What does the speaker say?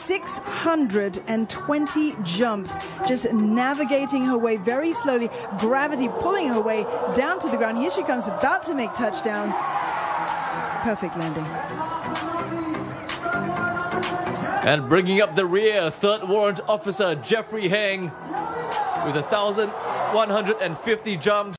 620 jumps, just navigating her way very slowly, gravity pulling her way down to the ground. Here she comes, about to make touchdown. Perfect landing. And bringing up the rear, third warrant officer Jeffrey Heng with 1,150 jumps.